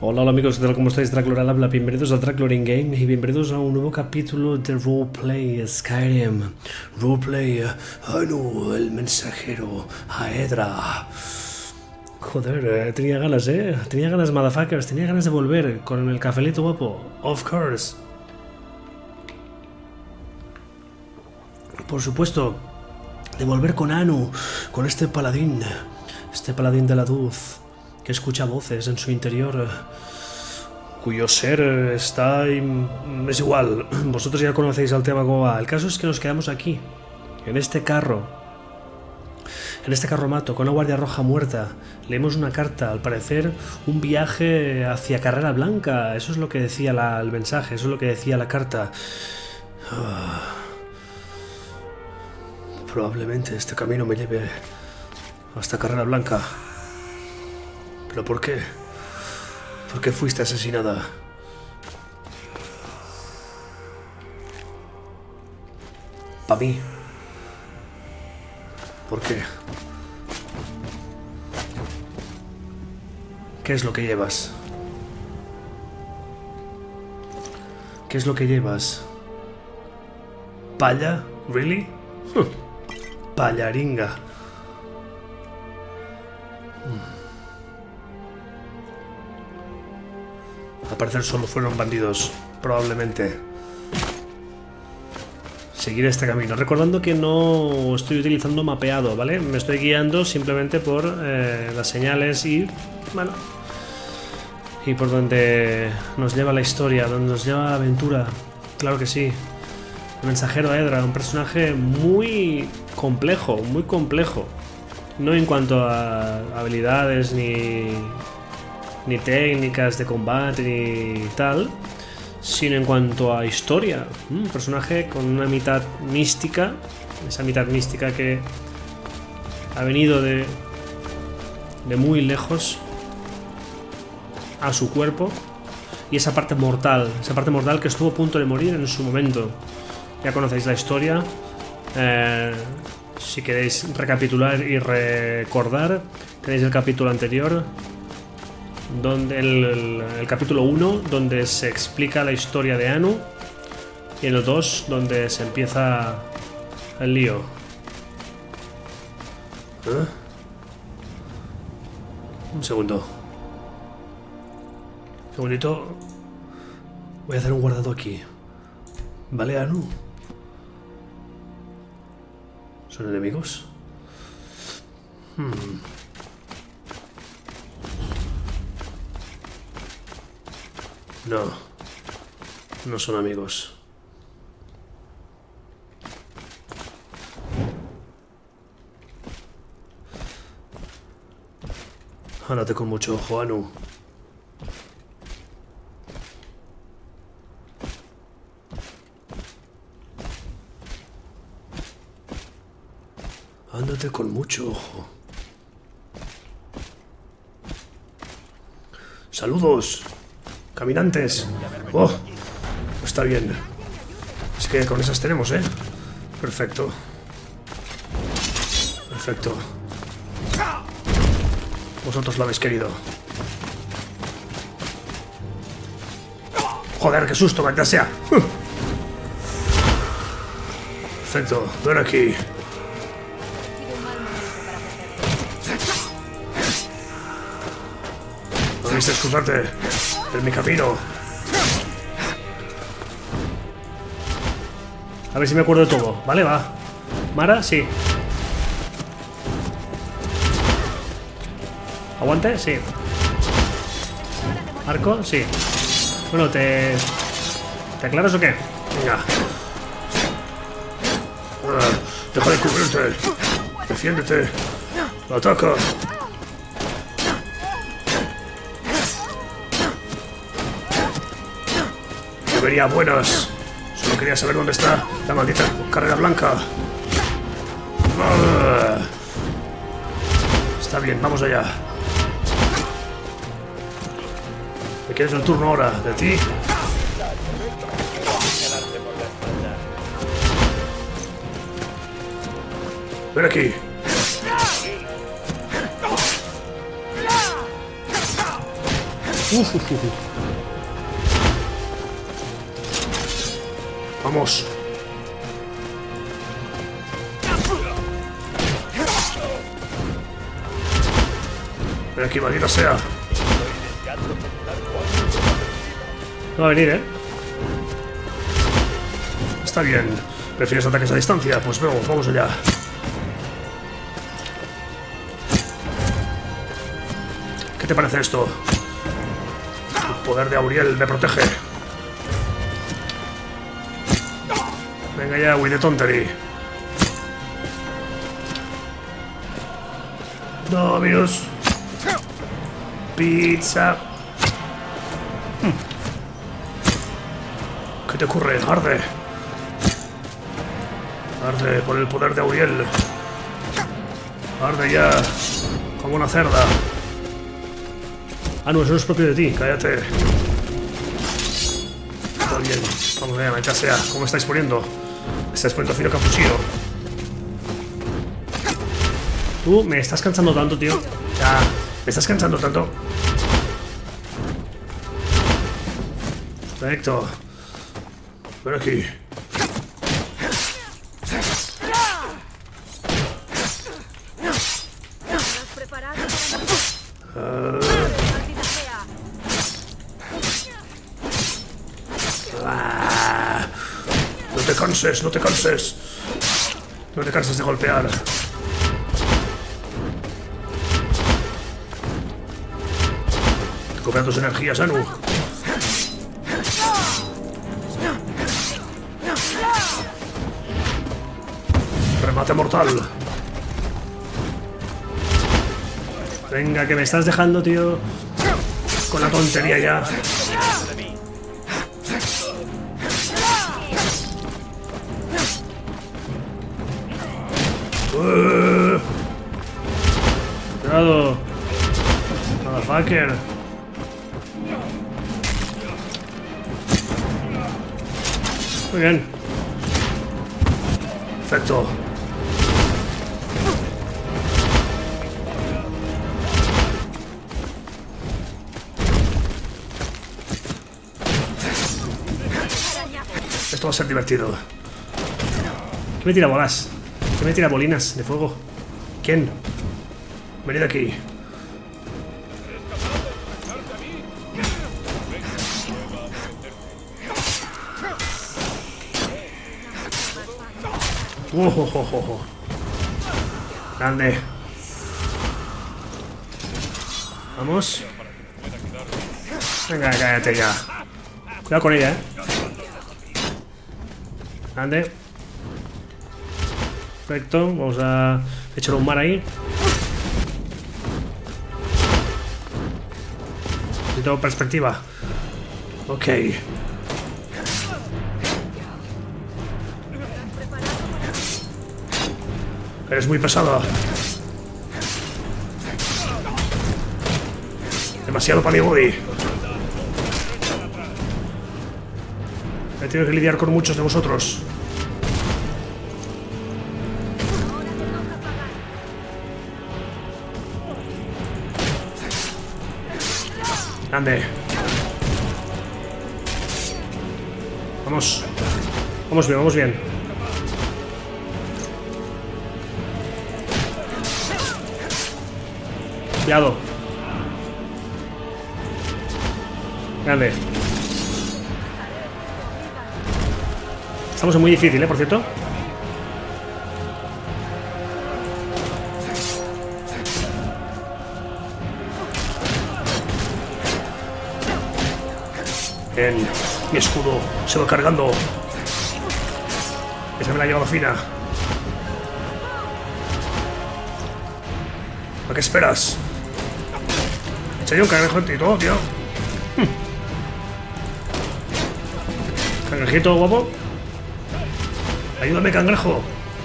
Hola amigos, ¿qué tal? ¿Cómo estáis? Draclor al habla, bienvenidos a Draclor in Game y bienvenidos a un nuevo capítulo de Roleplay Skyrim. Roleplay Anu, el mensajero, Aedra. Joder, tenía ganas, tenía ganas, motherfuckers, tenía ganas de volver con el cafelito guapo, of course. Por supuesto, de volver con Anu, con este paladín de la luz, que escucha voces en su interior, cuyo ser está... es igual, vosotros ya conocéis el tema como va. El caso es que nos quedamos aquí, en este carromato, con una guardia roja muerta. Leemos una carta, al parecer un viaje hacia Carrera Blanca. Eso es lo que decía el mensaje, eso es lo que decía la carta. Probablemente este camino me lleve hasta Carrera Blanca. ¿Pero por qué? ¿Por qué fuiste asesinada? ¿Para mí? ¿Por qué? ¿Qué es lo que llevas? ¿Qué es lo que llevas? ¿Palla? ¿Really? Pallaringa. Al parecer solo fueron bandidos, probablemente. Seguir este camino. Recordando que no estoy utilizando mapeado, ¿vale? Me estoy guiando simplemente por las señales y... bueno... y por donde nos lleva la historia, donde nos lleva la aventura. Claro que sí. El mensajero Aedra, un personaje muy complejo, muy complejo. No en cuanto a habilidades ni técnicas de combate ni tal, sino en cuanto a historia. Un personaje con una mitad mística, esa mitad mística que ha venido de muy lejos a su cuerpo, y esa parte mortal que estuvo a punto de morir en su momento. Ya conocéis la historia. Si queréis recapitular y recordar, tenéis el capítulo anterior, donde el capítulo 1, donde se explica la historia de Anu, y en el 2, donde se empieza el lío. Un segundo. Un segundito. Voy a hacer un guardado aquí. ¿Vale, Anu? ¿Son enemigos? No. No son amigos. Ándate con mucho ojo, Anu. Ándate con mucho ojo. ¡Saludos! ¡Caminantes! ¡Oh! Está bien. Es que con esas tenemos, ¿eh? Perfecto. Perfecto. Vosotros lo habéis querido. ¡Joder, qué susto, maldita sea! Perfecto, ven aquí. No debiste excusarte en mi camino. A ver si me acuerdo de todo. Vale, va. Mara, sí. ¿Aguante? Sí. ¿Arco? Sí. Bueno, ¿te aclaras o qué? Venga. Deja de cubrirte. Defiéndete. Ataca. Yo venía buenas. Solo quería saber dónde está la maldita Carrera Blanca. Está bien, vamos allá. ¿Me quieres el turno ahora? ¿De ti? Ven aquí. Vamos. Ven aquí, maldita sea. No va a venir, ¿eh? Está bien. ¿Prefieres ataques a distancia? Pues vamos allá. ¿Qué te parece esto? El poder de Auriel me protege. Venga ya, With the Tontery. Dominus. Pizza. ¿Qué te ocurre? Arde. Arde por el poder de Auriel. Arde ya. Como una cerda. Ah, no, eso no es propio de ti. Cállate. Todo bien. Vamos allá, maldita sea. ¿Cómo me estáis poniendo? Me estáis poniendo fino capuchino. Tú me estás cansando tanto, tío. Ya. Me estás cansando tanto. Perfecto. Ven aquí. No te canses, no te canses. No te canses de golpear. Recupera tus energías, Anu. Remate mortal. Venga, que me estás dejando, tío. Con la tontería ya. Cuidado. Motherfucker. Muy bien. Perfecto. Esto va a ser divertido. ¿Quién me tira bolas? ¿Quién me tira bolinas de fuego? ¿Quién? Venid aquí. Grande. Vamos. Venga, cállate ya. Cuidado con ella, Grande. Perfecto. Vamos a echar un mar ahí. Necesito perspectiva. Ok. Eres muy pesada. Demasiado para mi body. He tenido que lidiar con muchos de vosotros. Ande. Vamos. Vamos bien, vamos bien. Cuidado. Grande. Estamos en muy difícil, por cierto. Bien. Mi escudo se va cargando. Esa me la ha llevado fina. ¿A qué esperas? Echa yo un cangrejo y todo, tío. Cangrejito guapo. Ayúdame, cangrejo.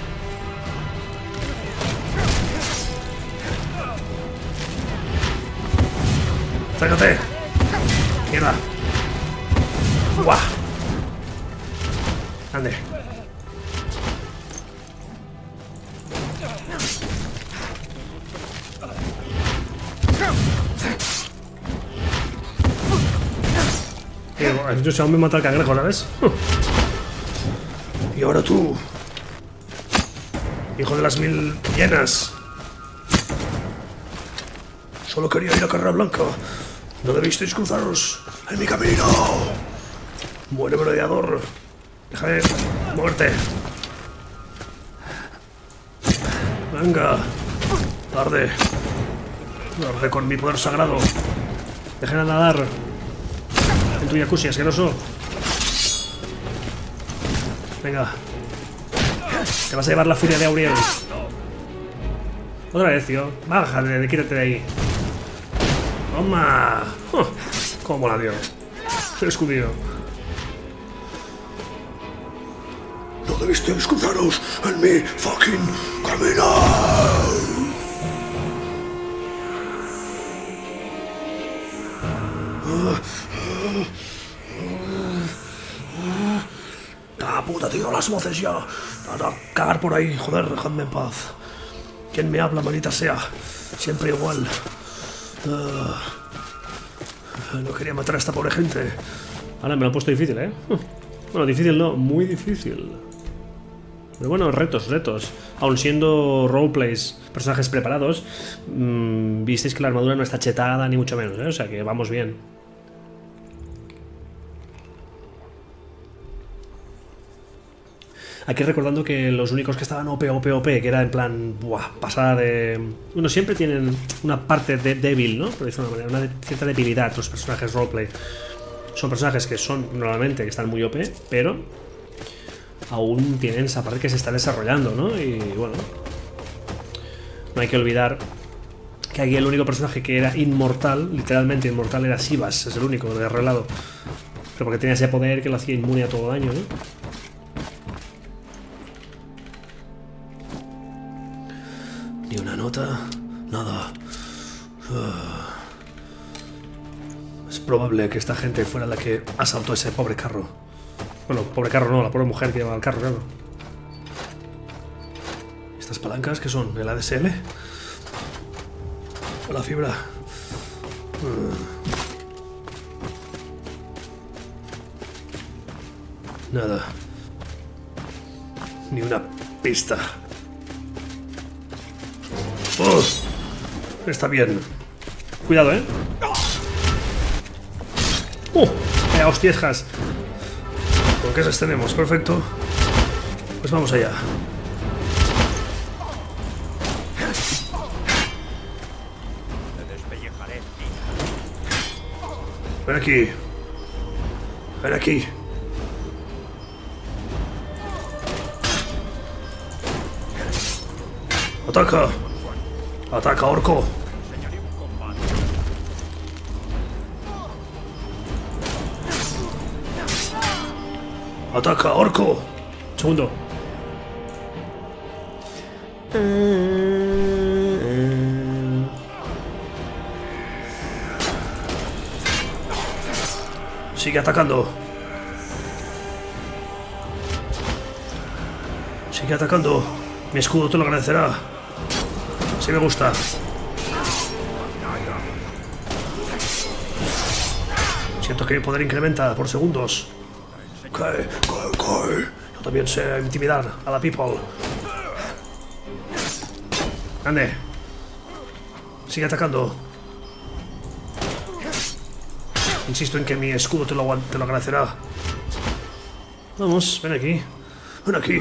Acércate. Mierda. ¡Guau! Ande. yo se aún me mata el cangrejo, ¿sabes? Y ahora tú, hijo de las 1000 hienas. Solo quería ir a Carrera Blanca. No debisteis cruzaros en mi camino. Muere merodeador. Deja de muerte. Venga. Arde. Arde con mi poder sagrado. Dejen de nadar en tu jacuzzi, asqueroso. Venga. Te vas a llevar la furia de Auriel. Otra vez, tío. Bájate, quítate de ahí. ¡Toma! ¿Cómo la dio? Escudido. No debisteis cruzaros en mi fucking camino. ¡Ah, puta, tío! ¡Las voces ya! A cagar por ahí, joder, dejadme en paz. ¿Quién me habla, manita sea? Siempre igual. No quería matar a esta pobre gente. Ahora me lo he puesto difícil, ¿eh? Bueno, difícil no, muy difícil. Pero bueno, retos. Aun siendo roleplays, personajes preparados, visteis que la armadura no está chetada ni mucho menos, ¿eh? O sea que vamos bien. Aquí recordando que los únicos que estaban OP, que era en plan, buah, pasada de... Bueno, siempre tienen una parte débil, ¿no? Por decirlo de una manera, una cierta debilidad los personajes roleplay. Son personajes que son, normalmente, que están muy OP, pero aún tienen esa parte que se está desarrollando, ¿no? Y bueno, no hay que olvidar que aquí el único personaje que era inmortal, literalmente inmortal, era Sivas, es el único de arreglado. Pero porque tenía ese poder que lo hacía inmune a todo daño, ¿no? Ni una nota, nada. Es probable que esta gente fuera la que asaltó ese pobre carro. Bueno, pobre carro no, la pobre mujer que llevaba el carro, claro. ¿Estas palancas qué son? ¿El ADSL? ¿O la fibra? Nada. Ni una pista. ¡Oh! Está bien. Cuidado, ¿eh? ¡Hostiejas! ¿Con qué esas tenemos? Perfecto. Pues vamos allá. Ven aquí. Ven aquí. ¡Ataca! ¡Ataca, orco! ¡Ataca, orco! Segundo. Sigue atacando. Sigue atacando. Mi escudo te lo agradecerá. Sí me gusta. Siento que mi poder incrementa por segundos. Cae. Yo también sé intimidar a la people. Ande. Sigue atacando. Insisto en que mi escudo te lo agradecerá. Vamos, ven aquí. Ven aquí.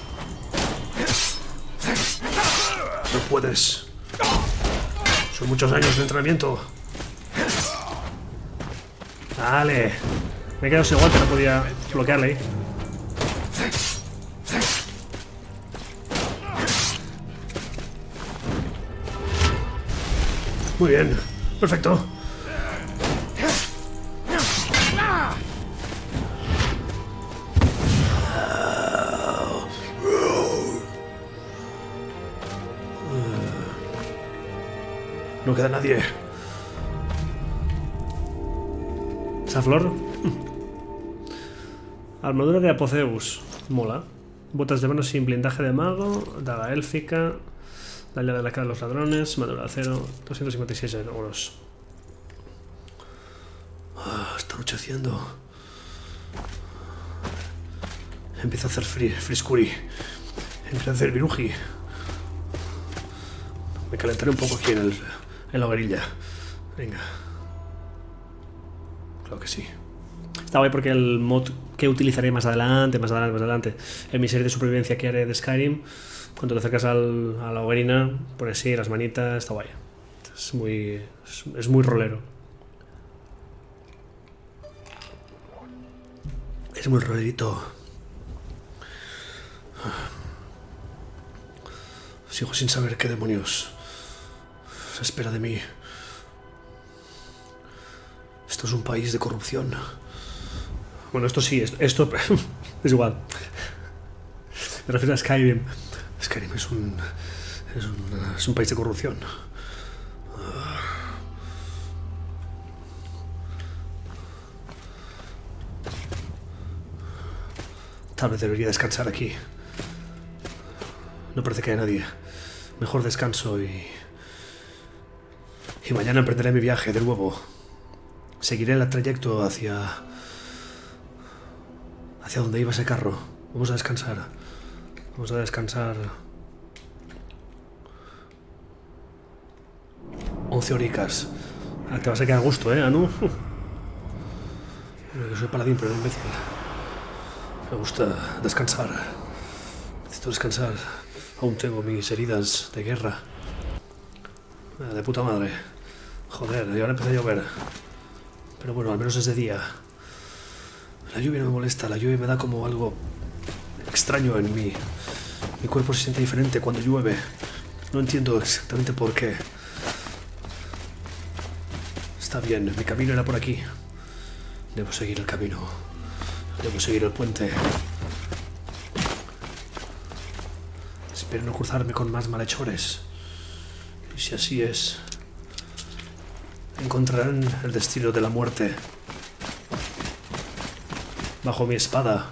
No puedes. Son muchos años de entrenamiento. Dale. Me he quedado sin guante, no podía bloquearle ahí. Muy bien. Perfecto. No queda nadie. ¿Esa flor? Armadura de Apotheus. Mola. Botas de mano sin blindaje de mago. Daga élfica. Daño de la cara de los ladrones. Armadura de acero. 256 euros. Está anocheciendo. Empieza a hacer friscuri. Empieza a hacer viruji. Me calentaré un poco aquí en la hoguerilla. Venga. Claro que sí. Está guay porque el mod que utilizaré más adelante, en mi serie de supervivencia que haré de Skyrim, cuando te acercas a la hoguerina, pones así las manitas, está guay. Es muy rolero. Es muy rolerito. Sigo sin saber qué demonios se espera de mí. Esto es un país de corrupción. Bueno, esto sí, esto es igual. Me refiero a Skyrim. Skyrim es un país de corrupción. Tal vez debería descansar aquí. No parece que haya nadie. Mejor descanso y mañana emprenderé mi viaje de nuevo. Seguiré el trayecto hacia donde iba ese carro. Vamos a descansar. Vamos a descansar 11 horicas. Te vas a quedar a gusto, Anu. Yo soy paladín, pero no imbécil. Me gusta descansar. Necesito descansar. Aún tengo mis heridas de guerra. De puta madre. Joder, y ahora empieza a llover. Pero bueno, al menos es de día. La lluvia no me molesta, la lluvia me da como algo extraño en mí. Mi cuerpo se siente diferente cuando llueve. No entiendo exactamente por qué. Está bien, mi camino era por aquí. Debo seguir el camino. Debo seguir el puente. Espero no cruzarme con más malhechores. Y si así es, encontrarán el destino de la muerte bajo mi espada,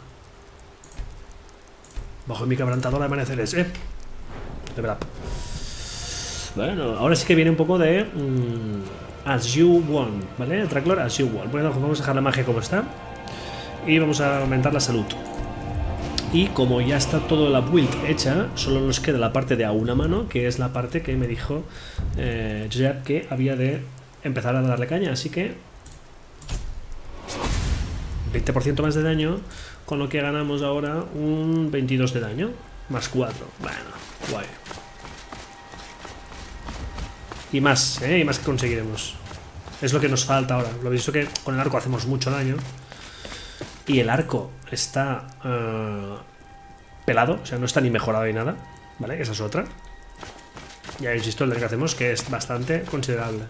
bajo mi quebrantadora de amaneceres. De verdad. Bueno, ahora sí que viene un poco de As You Want, ¿vale? Tracklor As You Want. Bueno, vamos a dejar la magia como está y vamos a aumentar la salud. Y como ya está toda la build hecha, solo nos queda la parte de a una mano, que es la parte que me dijo Jeb que había de empezar a darle caña. Así que 20% más de daño, con lo que ganamos ahora un 22 de daño, más 4. Bueno, guay. Y más, y más que conseguiremos. Es lo que nos falta ahora. Lo habéis visto que con el arco hacemos mucho daño. Y el arco está pelado, o sea, no está ni mejorado ni nada, ¿vale? Esa es otra. Ya habéis visto el daño que hacemos, que es bastante considerable.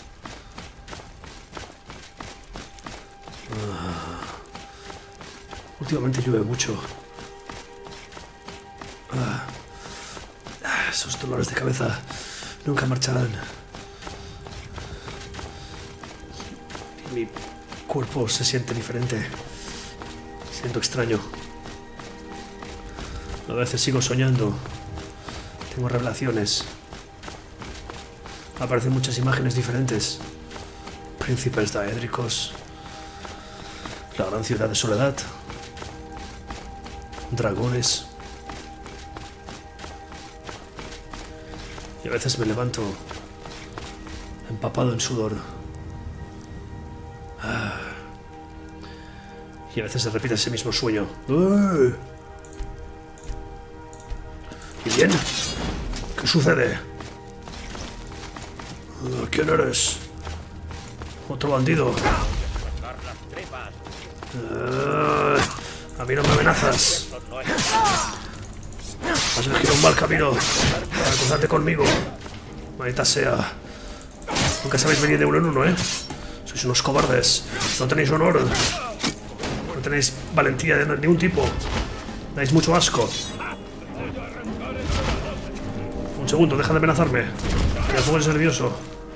Últimamente llueve mucho. Esos dolores de cabeza nunca marcharán. Mi cuerpo se siente diferente. Siento extraño. A veces sigo soñando. Tengo revelaciones. Aparecen muchas imágenes diferentes. Príncipes daédricos. La gran ciudad de Soledad. Dragones. Y a veces me levanto empapado en sudor. Y a veces se repite ese mismo sueño. ¿Y bien? ¿Qué sucede? ¿Quién eres? ¿Otro bandido? A mí no me amenazas. Has elegido un mal camino para cruzarte conmigo. Maldita sea. Nunca sabéis venir de uno en uno, Sois unos cobardes. No tenéis honor. No tenéis valentía de ningún tipo. Dais mucho asco. Un segundo, deja de amenazarme. Me pongo nervioso.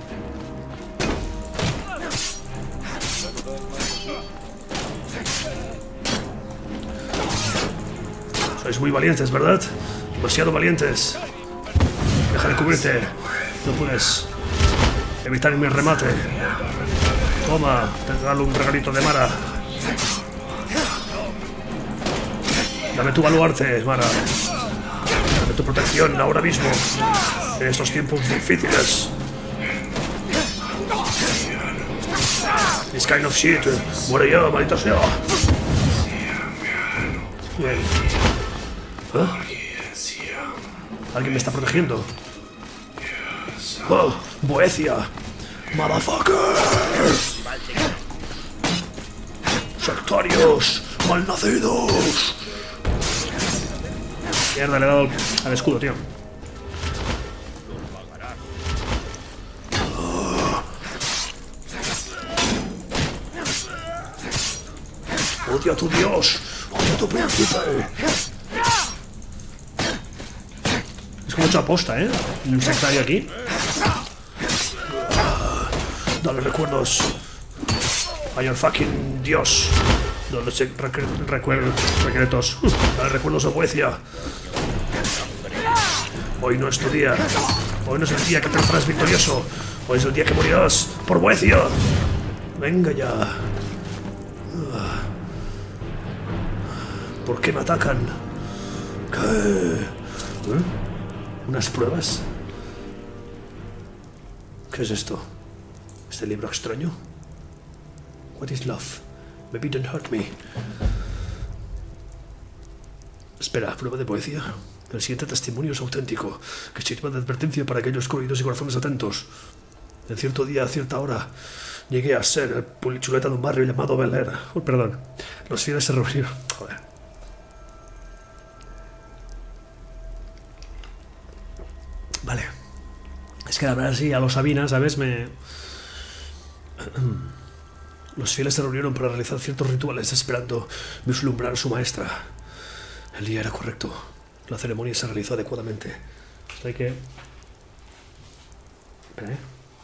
Sois muy valientes, ¿verdad? Demasiado valientes. Deja de cubrirte. No puedes evitar mi remate. Toma, te regalo un regalito de Mara. Dame tu baluarte, Mara. Dame tu protección ahora mismo. En estos tiempos difíciles. This kind of shit. Muere ya, maldita sea. Bien. ¿Alguien me está protegiendo? ¡Oh! ¡Boecia! ¡Motherfucker! ¡Sectarios! ¡Malnacidos! Mierda, le he dado al escudo, tío. ¡Odia a tu dios! ¡Odia a tu príncipe! Es como hecho aposta, ¿eh? Un sectario aquí. Dale recuerdos a your fucking dios. Dale recuerdos. Dale recuerdos a Boecia. Hoy no es tu día. Hoy no es el día que te alzarás victorioso. Hoy es el día que morirás por Boecia. Venga ya. ¿Por qué me atacan? ¿Qué? ¿Unas pruebas? ¿Qué es esto? ¿Este libro extraño? What is love? Maybe don't hurt me. Espera, prueba de poesía. El siguiente testimonio es auténtico, que sirva de advertencia para aquellos corridos y corazones atentos. En cierto día, a cierta hora, llegué a ser el pulichuleta de un barrio llamado Bel Air. Oh, perdón. Los fieles se reunieron. Joder. Vale. Es que la verdad sí, a los Sabina, ¿sabes? Los fieles se reunieron para realizar ciertos rituales esperando vislumbrar a su maestra. El día era correcto. La ceremonia se realizó adecuadamente. Hay que... Espera,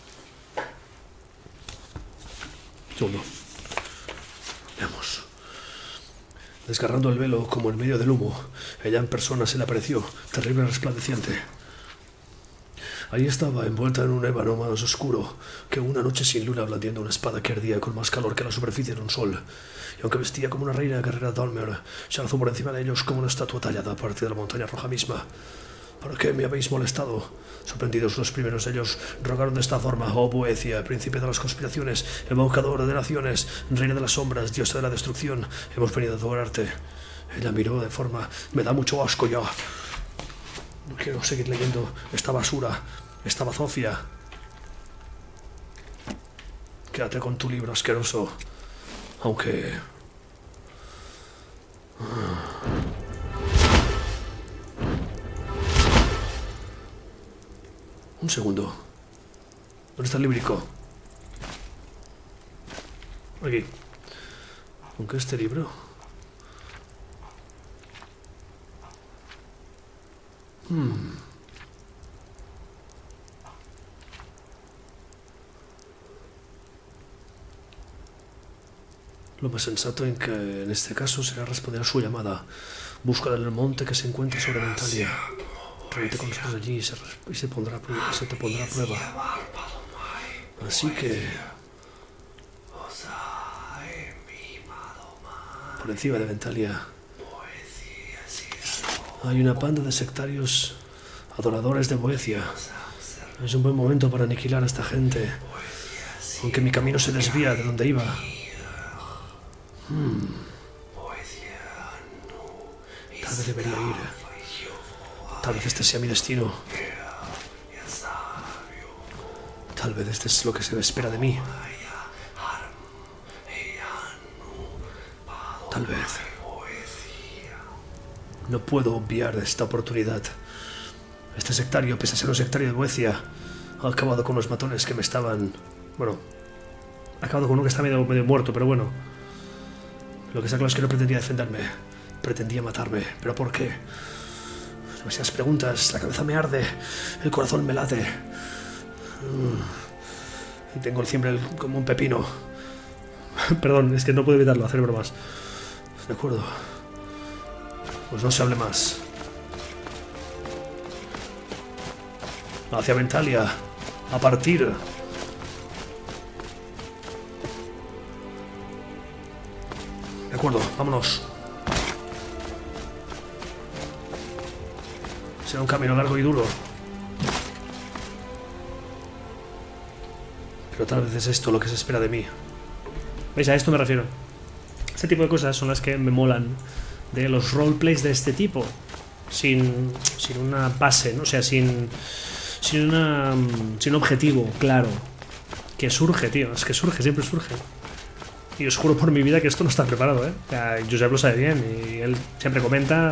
segundo. Veamos. Desgarrando el velo como en medio del humo, ella en persona se le apareció, terrible y resplandeciente. Ahí estaba, envuelta en un ébano más oscuro que una noche sin luna, blandiendo una espada que ardía con más calor que la superficie de un sol. Y aunque vestía como una reina guerrera Dalmer, se alzó por encima de ellos como una estatua tallada a partir de la montaña roja misma. ¿Por qué me habéis molestado? Sorprendidos los primeros de ellos, rogaron de esta forma: oh Boecia, príncipe de las conspiraciones, evocador de naciones, reina de las sombras, diosa de la destrucción, hemos venido a adorarte. Ella miró de forma: me da mucho asco ya. No quiero seguir leyendo esta basura, esta bazofia. Quédate con tu libro asqueroso. Aunque... Un segundo. ¿Dónde está el líbrico? Aquí. Aunque este libro... Lo más sensato en este caso será responder a su llamada. Busca en el monte que se encuentra sobre Ventalia. Reúnete con nosotros allí y se te pondrá a prueba. Así que... por encima de Ventalia hay una banda de sectarios adoradores de Boecia. Es un buen momento para aniquilar a esta gente, aunque mi camino se desvía de donde iba. Tal vez debería ir. Tal vez este sea mi destino. Tal vez este es lo que se espera de mí. Tal vez. No puedo obviar esta oportunidad. Este sectario, pese a ser un sectario de Boecia, ha acabado con los matones que me estaban... Bueno, ha acabado con uno que está medio muerto, pero bueno. Lo que está claro es que no pretendía defenderme. Pretendía matarme. ¿Pero por qué? Demasiadas preguntas. La cabeza me arde. El corazón me late. Y tengo el fiembre como un pepino. Perdón, es que no puedo evitarlo, hacer bromas. De acuerdo. Pues no se hable más. Hacia Ventalia. A partir. De acuerdo, vámonos. Será un camino largo y duro. Pero tal vez es esto lo que se espera de mí. ¿Veis? A esto me refiero. Este tipo de cosas son las que me molan de los roleplays de este tipo. Sin una base, ¿no? O sea, sin un objetivo claro. Que surge, tío. Es que surge, siempre surge. Y os juro por mi vida que esto no está preparado, ¿eh? O sea, Josep lo sabe bien y él siempre comenta.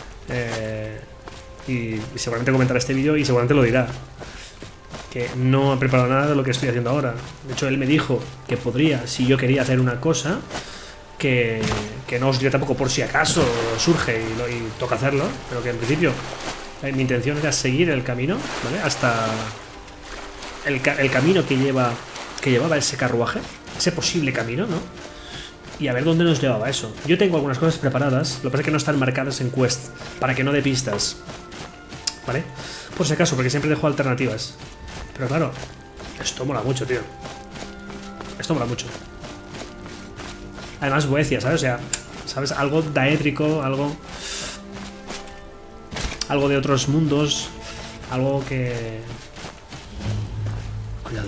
Y seguramente comentará este vídeo y seguramente lo dirá. Que no ha preparado nada de lo que estoy haciendo ahora. De hecho, él me dijo que podría, si yo quería hacer una cosa, que no os diré tampoco por si acaso surge y toca hacerlo, pero que en principio mi intención era seguir el camino, ¿vale? Hasta el camino que llevaba ese carruaje, ese posible camino, ¿no? Y a ver dónde nos llevaba eso. Yo tengo algunas cosas preparadas, lo que pasa es que no están marcadas en quest, para que no dé pistas, ¿vale? Por si acaso, porque siempre dejo alternativas. Pero claro, esto mola mucho, tío. Esto mola mucho. Además, Boecia, ¿sabes? O sea, ¿sabes? Algo daétrico, algo de otros mundos, algo que... Cuidado.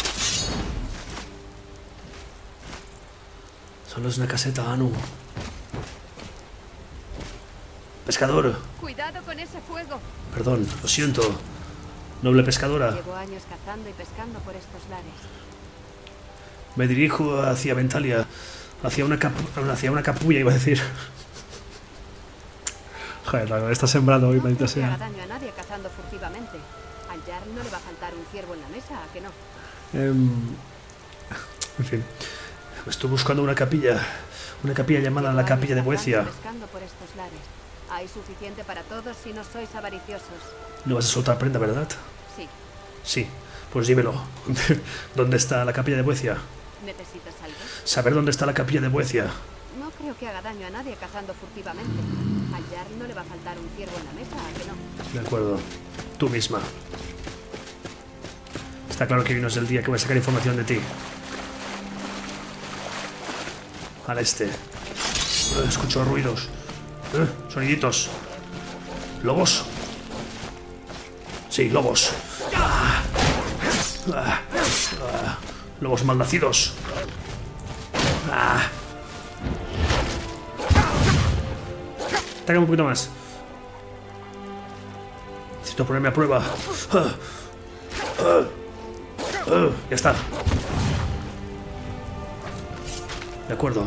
Solo es una caseta, Anu. Pescador. Cuidado con ese fuego. Perdón, lo siento. Noble pescadora. Llevo años cazando y pescando por estos lares. Me dirijo hacia Ventalia. Hacia una capulla, iba a decir. Joder, está sembrado hoy, maldita sea. No haga daño a nadie cazando furtivamente. Al Jarl no le va a faltar un ciervo en la mesa, ¿a que no? En fin. Estoy buscando una capilla llamada la Capilla de Boecia. Pescando por estos lares. Hay suficiente para todos si no sois avariciosos. No vas a soltar prenda, ¿verdad? Sí. Sí, pues dímelo. ¿Dónde está la Capilla de Boecia? ¿Necesitas algo? Saber dónde está la Capilla de Boecia. No creo que haga daño a nadie cazando furtivamente. Al Jarl no le va a faltar un ciervo en la mesa, ¿a que no? De acuerdo. Tú misma. Está claro que hoy no es el día que voy a sacar información de ti. Al este. Escucho ruidos. Soniditos. ¿Lobos? Sí, lobos. Lobos malnacidos. Ataca un poquito más. Necesito ponerme a prueba. Ya está. De acuerdo.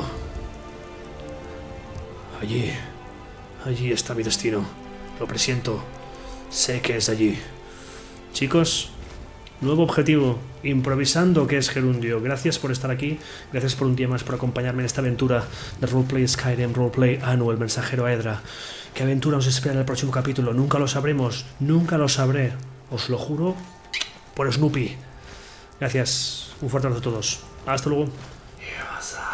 Allí está mi destino. Lo presiento. Sé que es allí. Chicos, nuevo objetivo. Improvisando, que es Gerundio. Gracias por estar aquí. Gracias por un día más por acompañarme en esta aventura de Roleplay Skyrim, Roleplay Anu, el mensajero Aedra. ¿Qué aventura os espera en el próximo capítulo? Nunca lo sabremos. Nunca lo sabré. Os lo juro por Snoopy. Gracias. Un fuerte abrazo a todos. Hasta luego.